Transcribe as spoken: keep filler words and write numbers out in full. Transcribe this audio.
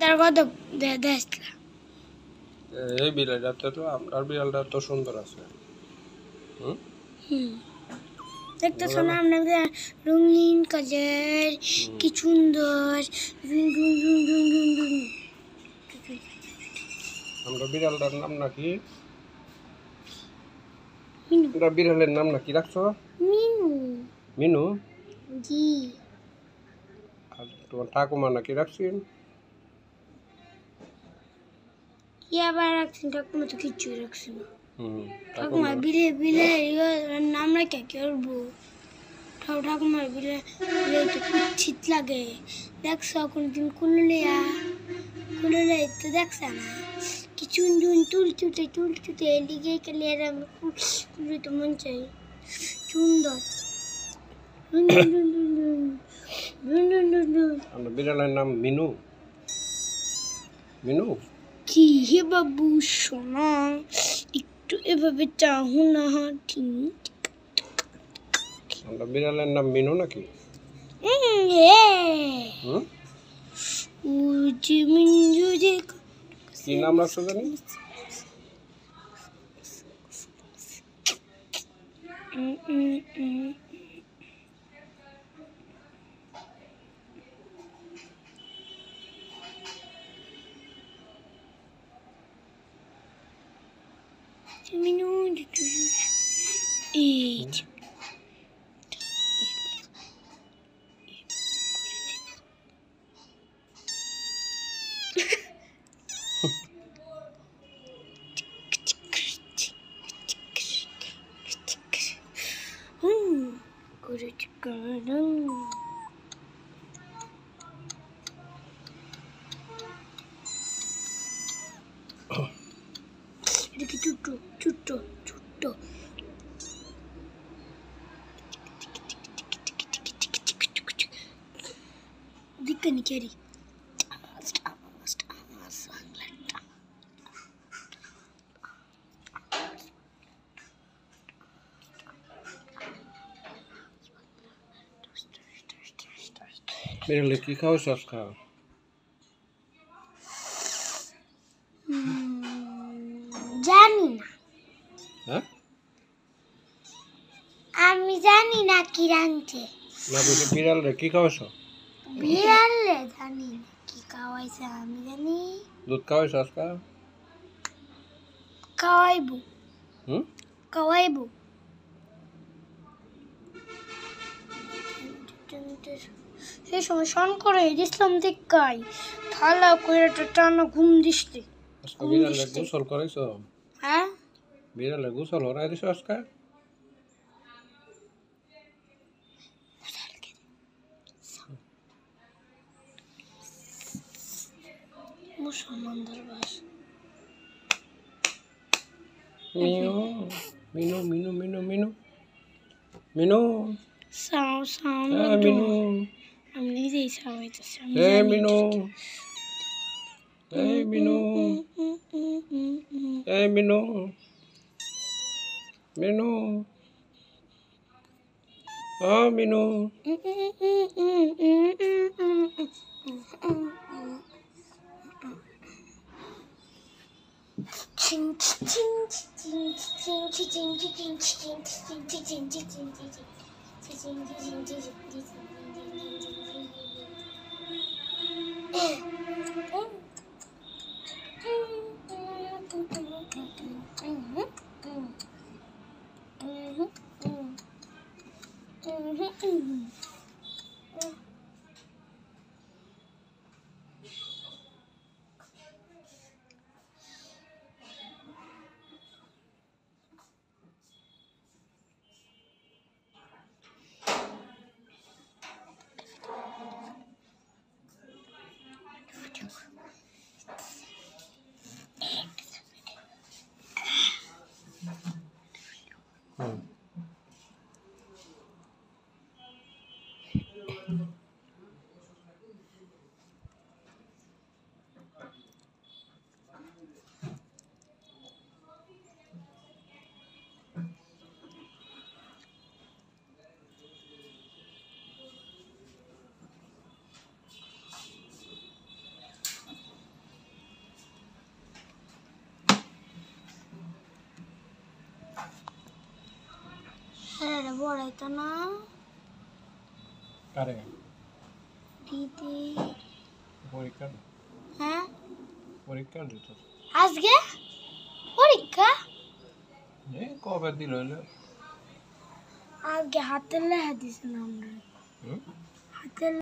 তার কত দেশ এই বিড়ালটা তো আপনার বিড়ালটা তো সুন্দর আছে। হুম হুম দেখতে শোনা আপনাদের রঙিন কাজের কি সুন্দর। আমরা বিড়ালটার নাম নাকি মিনু। তোমরা বিড়ালের নাম নাকি রাখছো? মিনু। মিনু? জি। আর তোমার ঠাকুমা নাকি রাখছেন? কি আবার রাখছেন? ঠাকুমা তো কিচ্ছুই রাখছে না। হুম ঠাকুমা বিলে বিলে নাম রেখে করবো? ঠাকুমার বিলে বিলে তো কুচ্ছিত লাগে। দেখছো কোনদিন কুলুলিয়া কুলুলিয়া তো দেখছে না কি চুন চুন তুল চুটে তুল চুটে লিগে গেলে কুলুতে মন চাই সুন্দর। আমরা বিড়ালের নাম মিনু। মিনু কি হে বাবু শোনা একটু এভাবে চাহু না ঠিক। আমরা বিড়ালের নাম মিনু নাকি? হুম কি নাম রাখছো জানি? Eight. 이렇게 쭈쭈 쭈쭈 쭈쭈 দিকনি কেরি বিড়ালে কি খাও সস খাও? জানি না। হ্যাঁ আমি জানি না কি রাঁধছে। না বুঝি বিড়াল রে কি খাওয়াছো? বিড়ালে জানি না কি খাওয়াইছে। আমি জানি দুধ খাওয়াইছো আজকা? খাওয়াইবো। হুম খাওয়াইবো। সেই সময় শন করে দিছিলাম দেখাই থালা করে টানা ঘুম দিসলি। আজকা বিড়ালে গোসল করাইছো? হ্যাঁ বিড়ালে গোসল হরাই দিছো আজকা? মুসলমানদের বাস মিনু মিনু মিনু মিনু মিনু মিনু সাও সাও হ্যাঁ মিনু আমি নিজেই সাওয়াইতেছি। হ্যাঁ মিনু এই মিনু এই মিনু মিনু হ্যাঁ মিনু পড়াইতো না কারে দিদি পরীক্ষা হ্যাঁ পরীক্ষা দিত আজকে পরীক্ষা এই কবে দিল হলো আগে হাতে লেখা দিছে না আমরা হুম হাতে